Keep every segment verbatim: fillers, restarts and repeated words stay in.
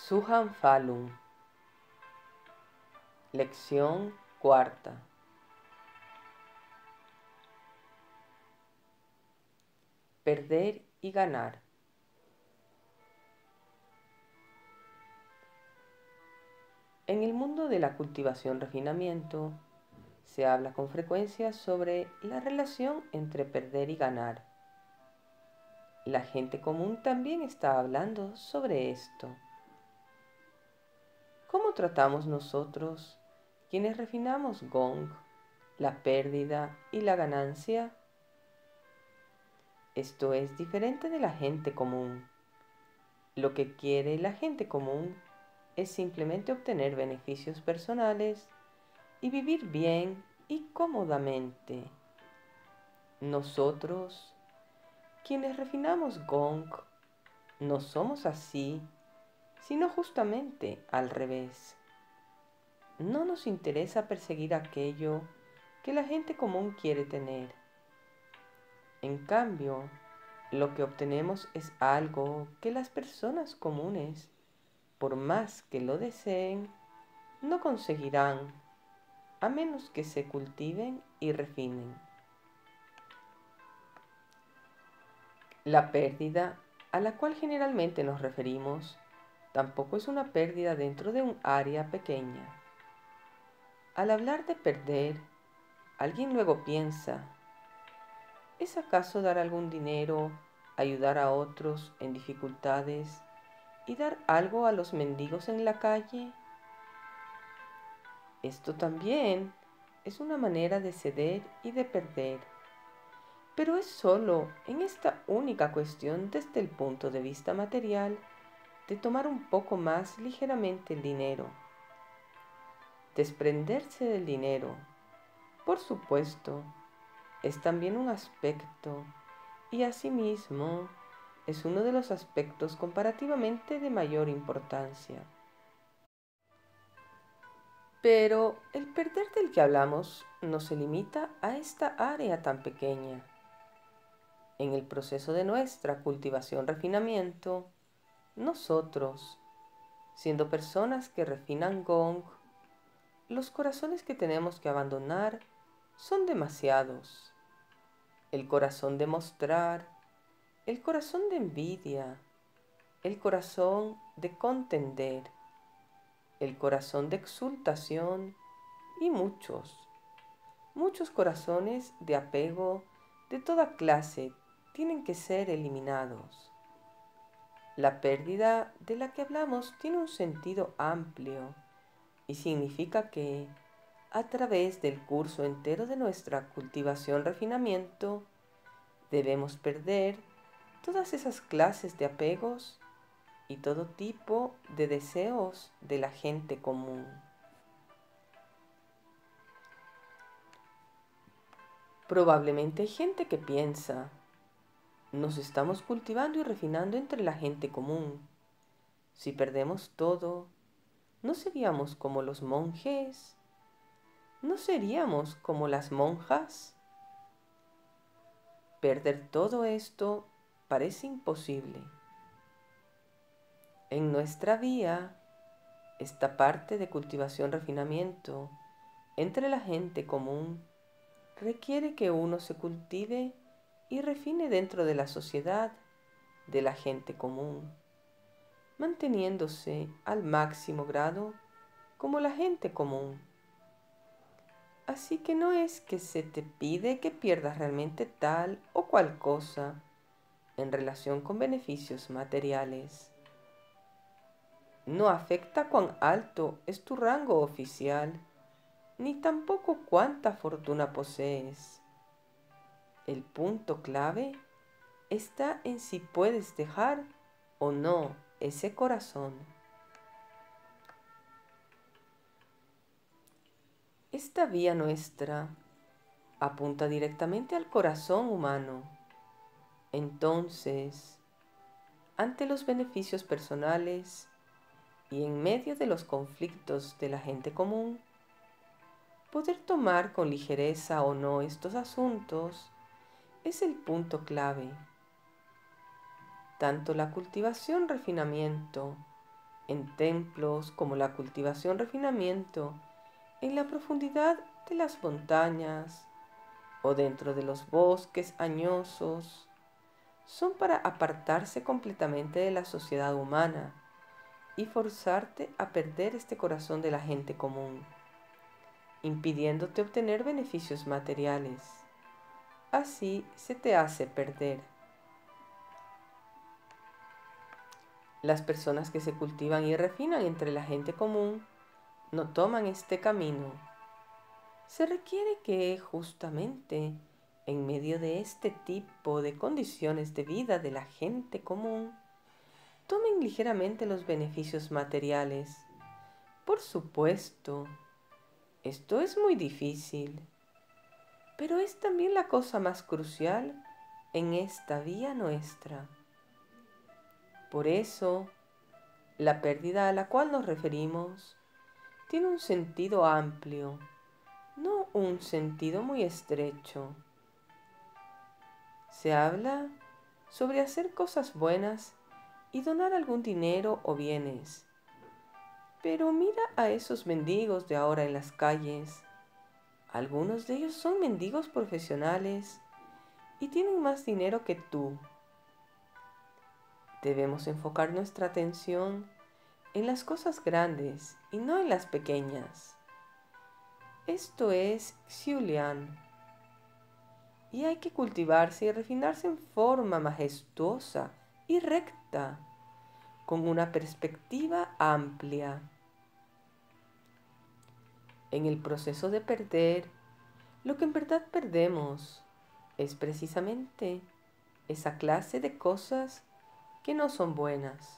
Suhan Falun. Lección cuarta. Perder y ganar. En el mundo de la cultivación-refinamiento se habla con frecuencia sobre la relación entre perder y ganar. La gente común también está hablando sobre esto. ¿Cómo tratamos nosotros, quienes refinamos Gong, la pérdida y la ganancia? Esto es diferente de la gente común. Lo que quiere la gente común es simplemente obtener beneficios personales y vivir bien y cómodamente. Nosotros, quienes refinamos Gong, no somos así, sino justamente al revés. No nos interesa perseguir aquello que la gente común quiere tener. En cambio, lo que obtenemos es algo que las personas comunes, por más que lo deseen, no conseguirán a menos que se cultiven y refinen. La pérdida a la cual generalmente nos referimos tampoco es una pérdida dentro de un área pequeña. Al hablar de perder, alguien luego piensa, ¿es acaso dar algún dinero, ayudar a otros en dificultades y dar algo a los mendigos en la calle? Esto también es una manera de ceder y de perder, pero es solo en esta única cuestión desde el punto de vista material de tomar un poco más ligeramente el dinero. Desprenderse del dinero, por supuesto, es también un aspecto y asimismo es uno de los aspectos comparativamente de mayor importancia. Pero el perder del que hablamos no se limita a esta área tan pequeña. En el proceso de nuestra cultivación-refinamiento, nosotros, siendo personas que refinan Gong, los corazones que tenemos que abandonar son demasiados. El corazón de mostrar, el corazón de envidia, el corazón de contender, el corazón de exultación y muchos, muchos corazones de apego de toda clase tienen que ser eliminados. La pérdida de la que hablamos tiene un sentido amplio y significa que, a través del curso entero de nuestra cultivación-refinamiento, debemos perder todas esas clases de apegos y todo tipo de deseos de la gente común. Probablemente hay gente que piensa, nos estamos cultivando y refinando entre la gente común. Si perdemos todo, ¿no seríamos como los monjes? ¿No seríamos como las monjas? Perder todo esto parece imposible. En nuestra vía, esta parte de cultivación-refinamiento entre la gente común requiere que uno se cultive y refine dentro de la sociedad de la gente común, manteniéndose al máximo grado como la gente común. Así que no es que se te pide que pierdas realmente tal o cual cosa en relación con beneficios materiales. No afecta cuán alto es tu rango oficial, ni tampoco cuánta fortuna posees. El punto clave está en si puedes dejar o no ese corazón. Esta vía nuestra apunta directamente al corazón humano. Entonces, ante los beneficios personales y en medio de los conflictos de la gente común, poder tomar con ligereza o no estos asuntos es el punto clave. Tanto la cultivación-refinamiento en templos como la cultivación refinamiento, en la profundidad de las montañas o dentro de los bosques añosos, son para apartarse completamente de la sociedad humana y forzarte a perder este corazón de la gente común, impidiéndote obtener beneficios materiales. Así se te hace perder. Las personas que se cultivan y refinan entre la gente común no toman este camino. Se requiere que justamente en medio de este tipo de condiciones de vida de la gente común, tomen ligeramente los beneficios materiales. Por supuesto, esto es muy difícil, pero es también la cosa más crucial en esta vía nuestra. Por eso, la pérdida a la cual nos referimos tiene un sentido amplio, no un sentido muy estrecho. Se habla sobre hacer cosas buenas y donar algún dinero o bienes. Pero mira a esos mendigos de ahora en las calles. Algunos de ellos son mendigos profesionales y tienen más dinero que tú. Debemos enfocar nuestra atención en las cosas grandes y no en las pequeñas. Esto es Xulian. Y hay que cultivarse y refinarse en forma majestuosa y recta, con una perspectiva amplia. En el proceso de perder, lo que en verdad perdemos es precisamente esa clase de cosas que no son buenas.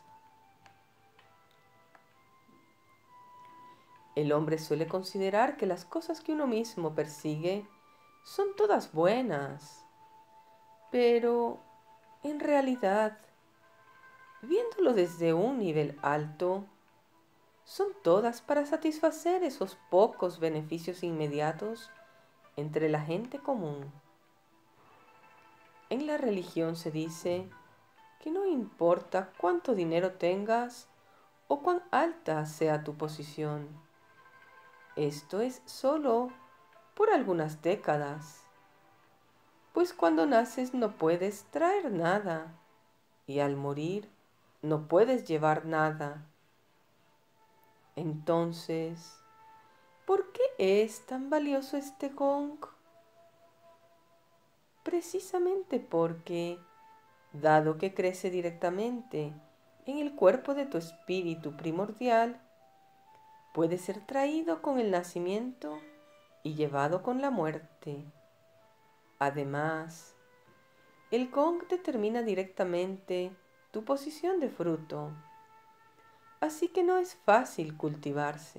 El hombre suele considerar que las cosas que uno mismo persigue son todas buenas, pero en realidad, viéndolo desde un nivel alto, son todas para satisfacer esos pocos beneficios inmediatos entre la gente común. En la religión se dice que no importa cuánto dinero tengas o cuán alta sea tu posición. Esto es solo por algunas décadas, pues cuando naces no puedes traer nada y al morir no puedes llevar nada. Entonces, ¿por qué es tan valioso este gong? Precisamente porque, dado que crece directamente en el cuerpo de tu espíritu primordial, puede ser traído con el nacimiento y llevado con la muerte. Además, el gong determina directamente tu posición de fruto, así que no es fácil cultivarse.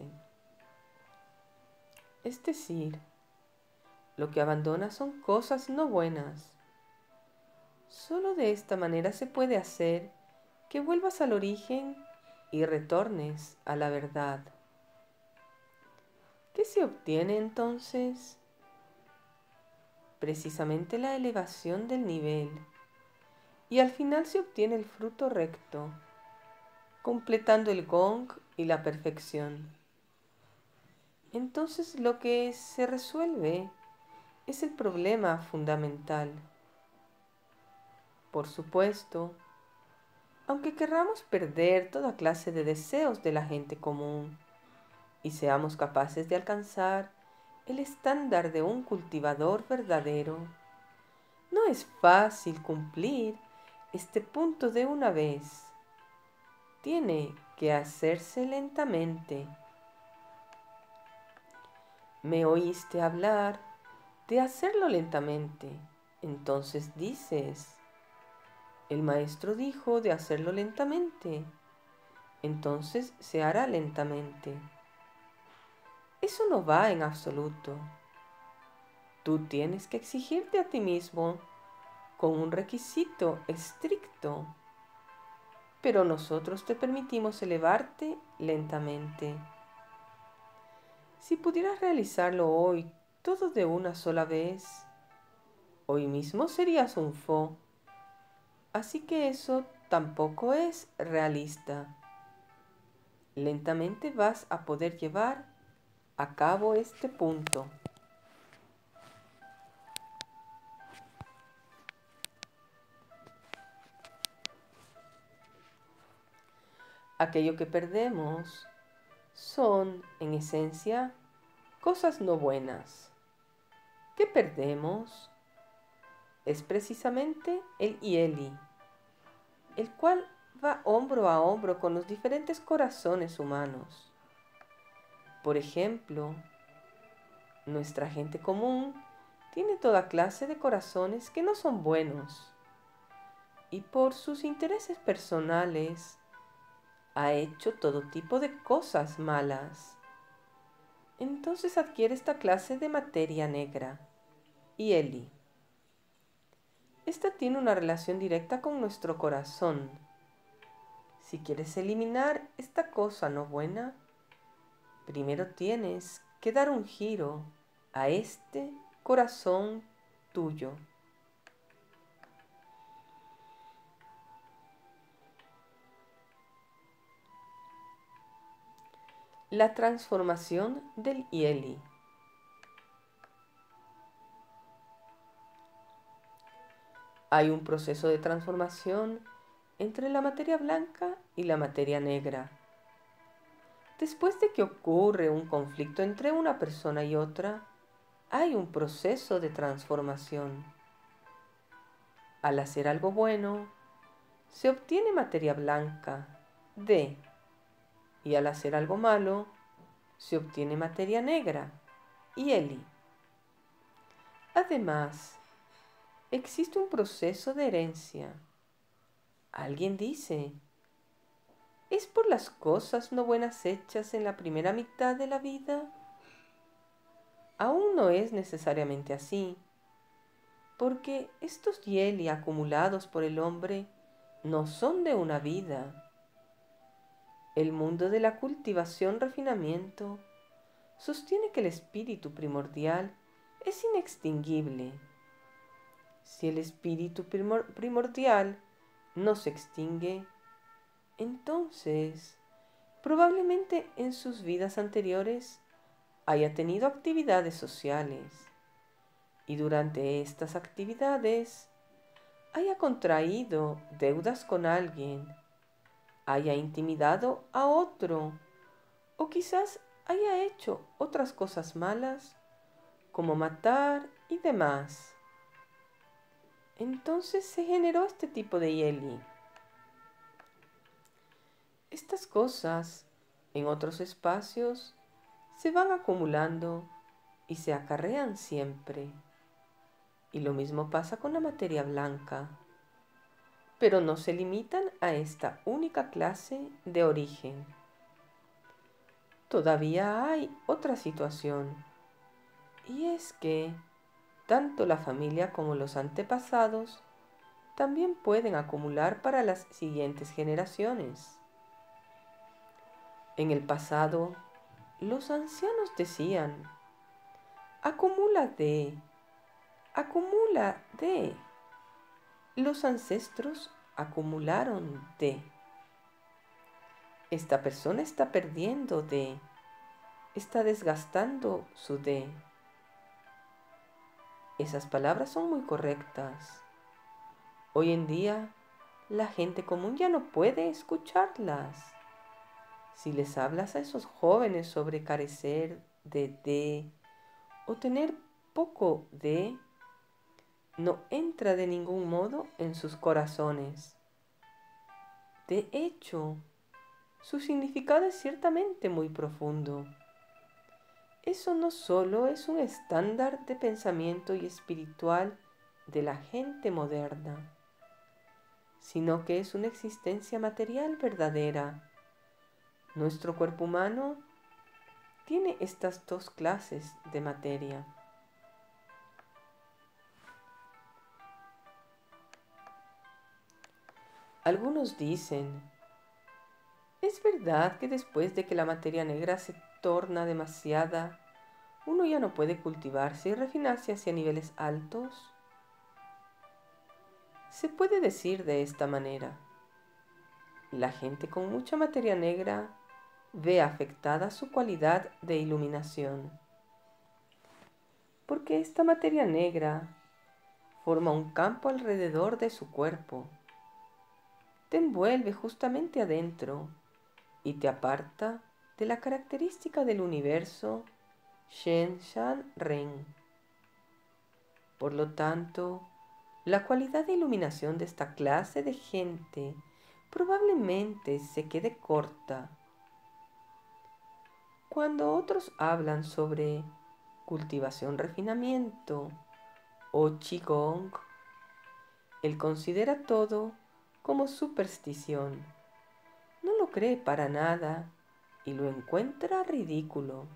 Es decir, lo que abandona son cosas no buenas. Solo de esta manera se puede hacer que vuelvas al origen y retornes a la verdad. ¿Qué se obtiene entonces? Precisamente la elevación del nivel, y al final se obtiene el fruto recto, completando el gong y la perfección. Entonces lo que se resuelve es el problema fundamental. Por supuesto, aunque querramos perder toda clase de deseos de la gente común y seamos capaces de alcanzar el estándar de un cultivador verdadero, no es fácil cumplir este punto de una vez. Tiene que hacerse lentamente. Me oíste hablar de hacerlo lentamente. Entonces dices, el maestro dijo de hacerlo lentamente. Entonces se hará lentamente. Eso no va en absoluto. Tú tienes que exigirte a ti mismo con un requisito estricto, pero nosotros te permitimos elevarte lentamente. Si pudieras realizarlo hoy todo de una sola vez, hoy mismo serías un fo. Así que eso tampoco es realista. lentamente vas a poder llevar a cabo este punto. Aquello que perdemos son, en esencia, cosas no buenas. ¿Qué perdemos? Es precisamente el Yeli, el cual va hombro a hombro con los diferentes corazones humanos. Por ejemplo, nuestra gente común tiene toda clase de corazones que no son buenos y por sus intereses personales ha hecho todo tipo de cosas malas. Entonces adquiere esta clase de materia negra, Yeli. Esta tiene una relación directa con nuestro corazón. Si quieres eliminar esta cosa no buena, primero tienes que dar un giro a este corazón tuyo. La transformación del Yeli. Hay un proceso de transformación entre la materia blanca y la materia negra. Después de que ocurre un conflicto entre una persona y otra, hay un proceso de transformación. Al hacer algo bueno, se obtiene materia blanca, D, y al hacer algo malo, se obtiene materia negra, Yeli. Además, existe un proceso de herencia. Alguien dice, ¿es por las cosas no buenas hechas en la primera mitad de la vida? Aún no es necesariamente así, porque estos Yeli acumulados por el hombre no son de una vida. El mundo de la cultivación-refinamiento sostiene que el espíritu primordial es inextinguible. Si el espíritu primor- primordial no se extingue, entonces probablemente en sus vidas anteriores haya tenido actividades sociales y durante estas actividades haya contraído deudas con alguien, haya intimidado a otro o quizás haya hecho otras cosas malas como matar y demás. Entonces se generó este tipo de Yeli. Estas cosas en otros espacios se van acumulando y se acarrean siempre. Y lo mismo pasa con la materia blanca. Pero no se limitan a esta única clase de origen. Todavía hay otra situación. Y es que tanto la familia como los antepasados también pueden acumular para las siguientes generaciones. En el pasado, los ancianos decían, acumula de, acumula de. Los ancestros acumularon de. Esta persona está perdiendo de, está desgastando su de. Esas palabras son muy correctas. Hoy en día, la gente común ya no puede escucharlas. Si les hablas a esos jóvenes sobre carecer de de o tener poco de, no entra de ningún modo en sus corazones. De hecho, su significado es ciertamente muy profundo. Eso no solo es un estándar de pensamiento y espiritual de la gente moderna, sino que es una existencia material verdadera. Nuestro cuerpo humano tiene estas dos clases de materia. Algunos dicen, ¿es verdad que después de que la materia negra se torna demasiada, uno ya no puede cultivarse y refinarse hacia niveles altos? Se puede decir de esta manera. La gente con mucha materia negra ve afectada su cualidad de iluminación, porque esta materia negra forma un campo alrededor de su cuerpo, te envuelve justamente adentro y te aparta de la característica del universo Shen Shan Ren. Por lo tanto, la cualidad de iluminación de esta clase de gente probablemente se quede corta. Cuando otros hablan sobre cultivación, refinamiento o Qigong, él considera todo como superstición, no lo cree para nada y lo encuentra ridículo.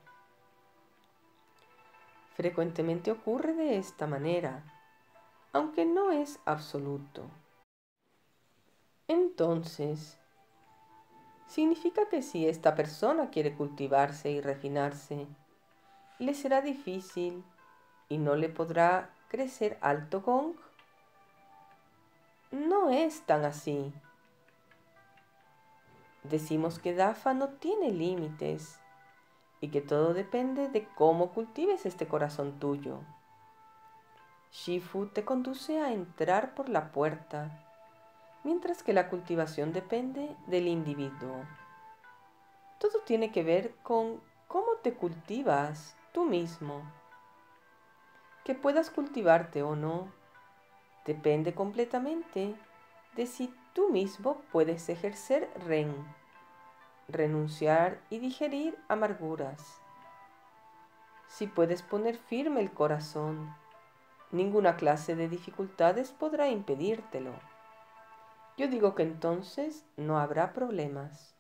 Frecuentemente ocurre de esta manera, aunque no es absoluto. Entonces, significa que si esta persona quiere cultivarse y refinarse, le será difícil y no le podrá crecer alto gong. No es tan así. Decimos que Dafa no tiene límites y que todo depende de cómo cultives este corazón tuyo. Shifu te conduce a entrar por la puerta, mientras que la cultivación depende del individuo. Todo tiene que ver con cómo te cultivas tú mismo. Que puedas cultivarte o no, depende completamente de si tú mismo puedes ejercer Ren, renunciar y digerir amarguras. Si puedes poner firme el corazón, ninguna clase de dificultades podrá impedírtelo. Yo digo que entonces no habrá problemas.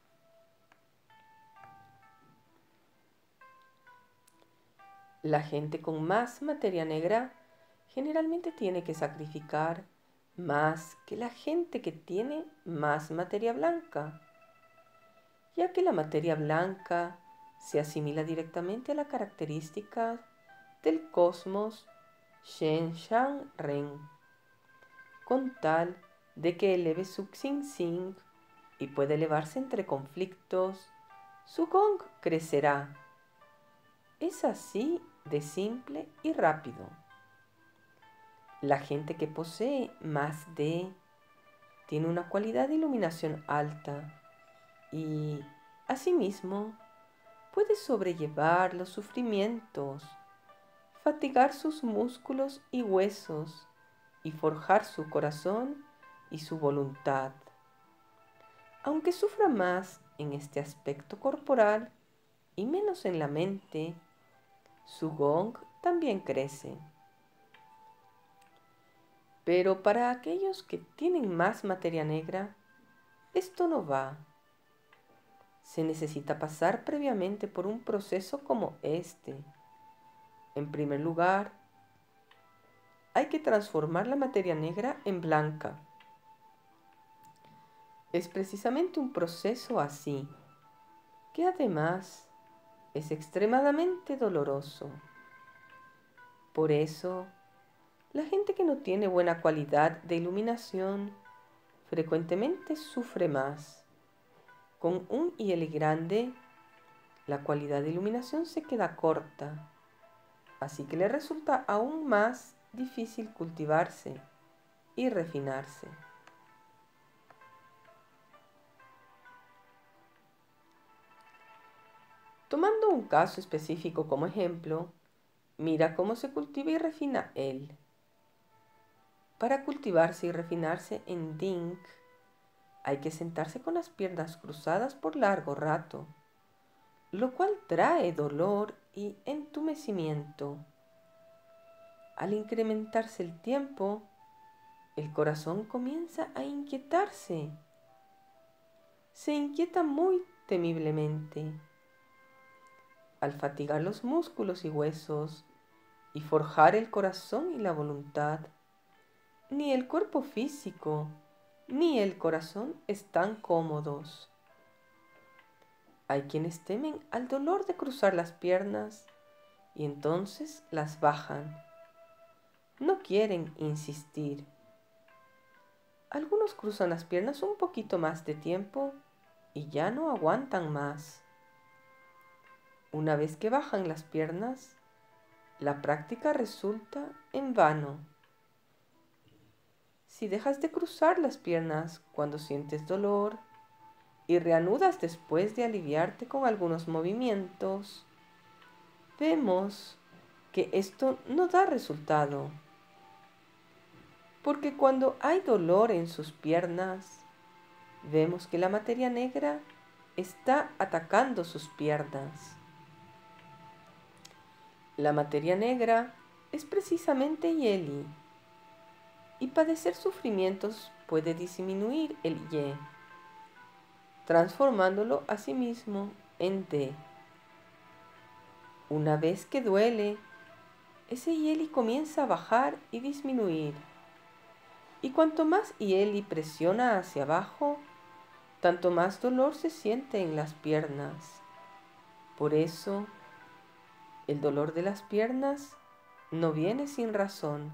La gente con más materia negra generalmente tiene que sacrificar más que la gente que tiene más materia blanca, ya que la materia blanca se asimila directamente a la característica del cosmos Shen Shan Ren, con tal de que eleve su Xing Xing y puede elevarse entre conflictos, su gong crecerá. Es así de simple y rápido. La gente que posee más de tiene una cualidad de iluminación alta y, asimismo, puede sobrellevar los sufrimientos, fatigar sus músculos y huesos y forjar su corazón y su voluntad. Aunque sufra más en este aspecto corporal y menos en la mente, su gong también crece. Pero para aquellos que tienen más materia negra, esto no va. Se necesita pasar previamente por un proceso como este. En primer lugar, hay que transformar la materia negra en blanca. Es precisamente un proceso así, que además es extremadamente doloroso. Por eso, la gente que no tiene buena cualidad de iluminación frecuentemente sufre más. Con un I L grande, la cualidad de iluminación se queda corta, así que le resulta aún más difícil cultivarse y refinarse. Tomando un caso específico como ejemplo, mira cómo se cultiva y refina él. Para cultivarse y refinarse en Ding, hay que sentarse con las piernas cruzadas por largo rato, lo cual trae dolor y entumecimiento. Al incrementarse el tiempo, el corazón comienza a inquietarse. Se inquieta muy temiblemente. Al fatigar los músculos y huesos y forjar el corazón y la voluntad, ni el cuerpo físico ni el corazón están cómodos. Hay quienes temen al dolor de cruzar las piernas y entonces las bajan. No quieren insistir. Algunos cruzan las piernas un poquito más de tiempo y ya no aguantan más. Una vez que bajan las piernas, la práctica resulta en vano. Si dejas de cruzar las piernas cuando sientes dolor y reanudas después de aliviarte con algunos movimientos, vemos que esto no da resultado. Porque cuando hay dolor en sus piernas, vemos que la materia negra está atacando sus piernas. La materia negra es precisamente Yeli, y padecer sufrimientos puede disminuir el Ye, transformándolo a sí mismo en De. Una vez que duele, ese Yeli comienza a bajar y disminuir. Y cuanto más Yeli presiona hacia abajo, tanto más dolor se siente en las piernas. Por eso, el dolor de las piernas no viene sin razón.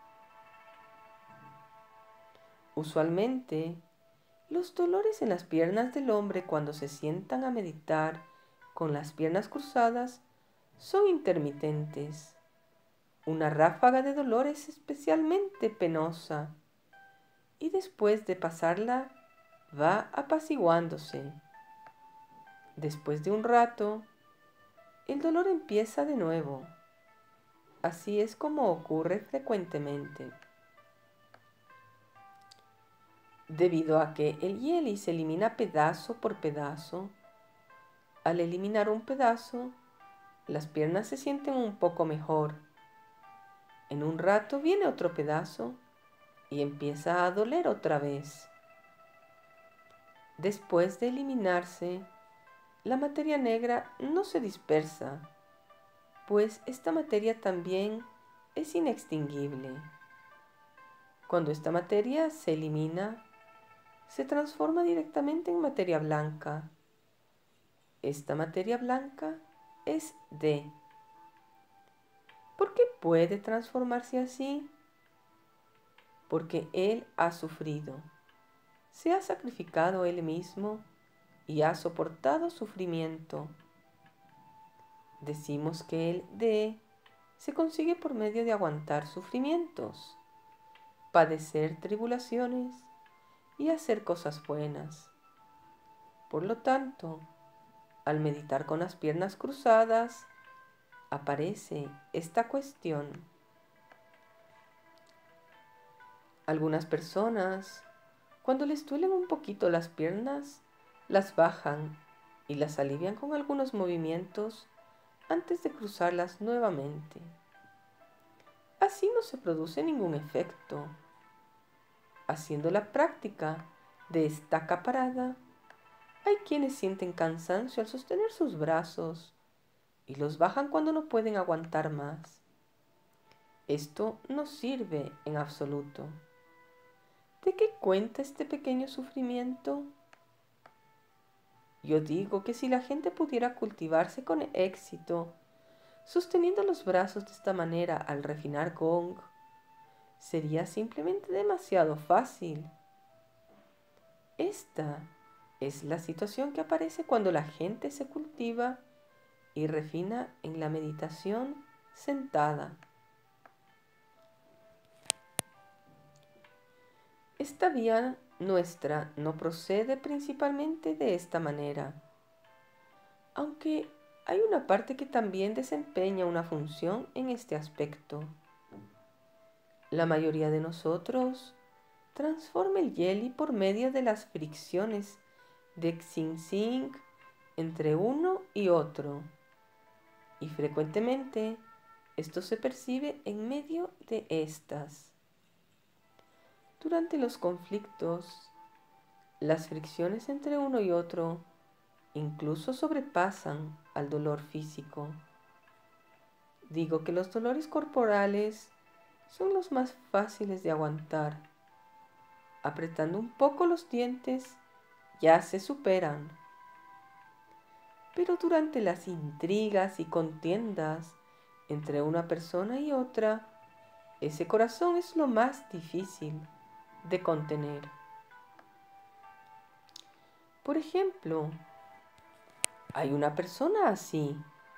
Usualmente, los dolores en las piernas del hombre cuando se sientan a meditar con las piernas cruzadas son intermitentes. Una ráfaga de dolor es especialmente penosa y después de pasarla va apaciguándose. Después de un rato, el dolor empieza de nuevo. Así es como ocurre frecuentemente. Debido a que el Yeli se elimina pedazo por pedazo, al eliminar un pedazo, las piernas se sienten un poco mejor. En un rato viene otro pedazo y empieza a doler otra vez. Después de eliminarse, la materia negra no se dispersa, pues esta materia también es inextinguible. Cuando esta materia se elimina, se transforma directamente en materia blanca. Esta materia blanca es De. ¿Por qué puede transformarse así? Porque Él ha sufrido, se ha sacrificado Él mismo y ha soportado sufrimiento. Decimos que el De se consigue por medio de aguantar sufrimientos, padecer tribulaciones y hacer cosas buenas. Por lo tanto, al meditar con las piernas cruzadas, aparece esta cuestión. Algunas personas, cuando les duelen un poquito las piernas, las bajan y las alivian con algunos movimientos antes de cruzarlas nuevamente. Así no se produce ningún efecto. Haciendo la práctica de estaca parada, hay quienes sienten cansancio al sostener sus brazos y los bajan cuando no pueden aguantar más. Esto no sirve en absoluto. ¿De qué cuenta este pequeño sufrimiento? Yo digo que si la gente pudiera cultivarse con éxito, sosteniendo los brazos de esta manera al refinar gong, sería simplemente demasiado fácil. Esta es la situación que aparece cuando la gente se cultiva y refina en la meditación sentada. Esta vía nuestra no procede principalmente de esta manera, aunque hay una parte que también desempeña una función en este aspecto. La mayoría de nosotros transforma el Yeli por medio de las fricciones de Xing entre uno y otro, y frecuentemente esto se percibe en medio de estas. Durante los conflictos, las fricciones entre uno y otro incluso sobrepasan al dolor físico. Digo que los dolores corporales son los más fáciles de aguantar. Apretando un poco los dientes, ya se superan. Pero durante las intrigas y contiendas entre una persona y otra, ese corazón es lo más difícil de contener. Por ejemplo, hay una persona así,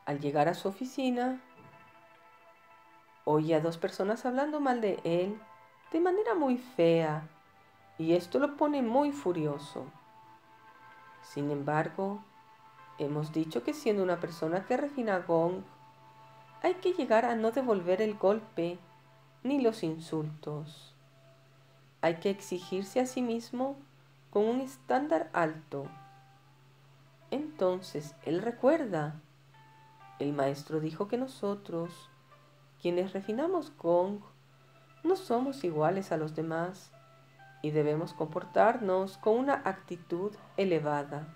Al llegar a su oficina, oye a dos personas hablando mal de él de manera muy fea y esto lo pone muy furioso. Sin embargo, hemos dicho que siendo una persona que refina Gong, hay que llegar a no devolver el golpe ni los insultos. Hay que exigirse a sí mismo con un estándar alto. Entonces él recuerda, el maestro dijo que nosotros, quienes refinamos Gong, no somos iguales a los demás y debemos comportarnos con una actitud elevada.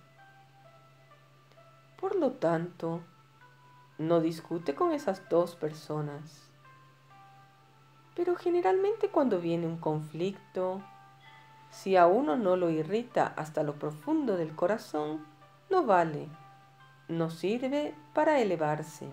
Por lo tanto, no discute con esas dos personas. Pero generalmente cuando viene un conflicto, si a uno no lo irrita hasta lo profundo del corazón, no vale, no sirve para elevarse.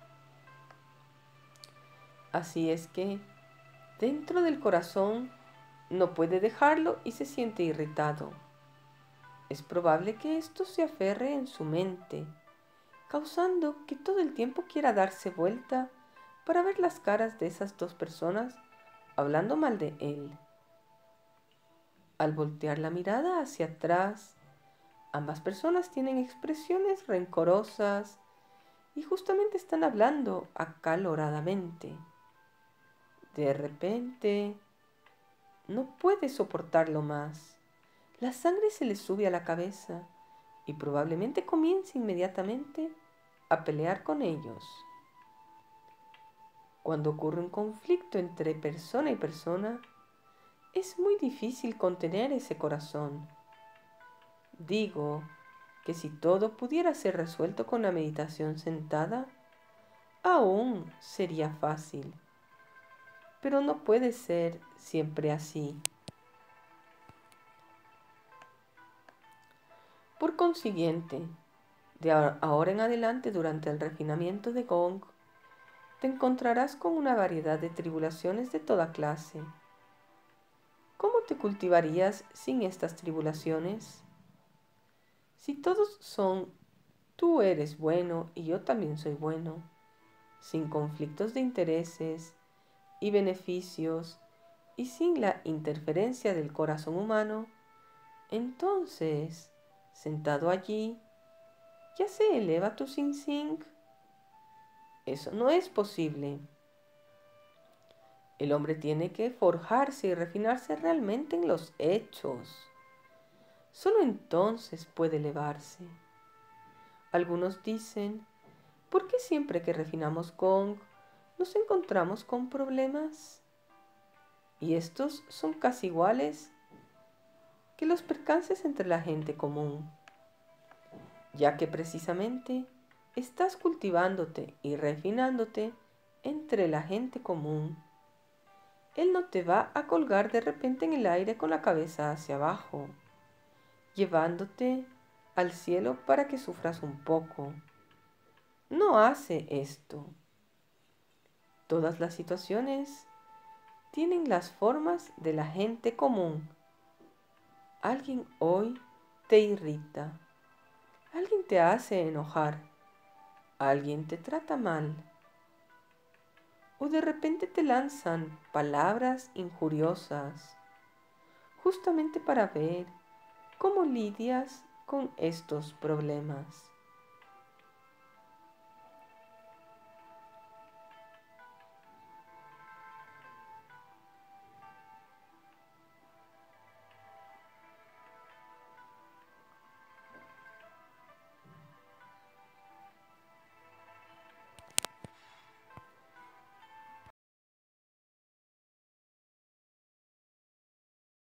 Así es que, dentro del corazón, no puede dejarlo y se siente irritado. Es probable que esto se aferre en su mente, causando que todo el tiempo quiera darse vuelta para ver las caras de esas dos personas hablando mal de él. Al voltear la mirada hacia atrás, ambas personas tienen expresiones rencorosas y justamente están hablando acaloradamente. De repente, no puede soportarlo más. La sangre se le sube a la cabeza y probablemente comience inmediatamente a pelear con ellos. Cuando ocurre un conflicto entre persona y persona, es muy difícil contener ese corazón. Digo que si todo pudiera ser resuelto con la meditación sentada, aún sería fácil. Pero no puede ser siempre así. Por consiguiente, de ahora en adelante durante el refinamiento de Gong, te encontrarás con una variedad de tribulaciones de toda clase. ¿Cómo te cultivarías sin estas tribulaciones? Si todos son tú eres bueno y yo también soy bueno, sin conflictos de intereses y beneficios y sin la interferencia del corazón humano, entonces, sentado allí, ¿ya se eleva tu Sing Sing? Eso no es posible. El hombre tiene que forjarse y refinarse realmente en los hechos. Solo entonces puede elevarse. Algunos dicen, ¿por qué siempre que refinamos Gong nos encontramos con problemas? Y estos son casi iguales que los percances entre la gente común, ya que precisamente estás cultivándote y refinándote entre la gente común. Él no te va a colgar de repente en el aire con la cabeza hacia abajo, llevándote al cielo para que sufras un poco. No hace esto. Todas las situaciones tienen las formas de la gente común. Alguien hoy te irrita. Alguien te hace enojar. Alguien te trata mal. O de repente te lanzan palabras injuriosas, justamente para ver cómo lidias con estos problemas.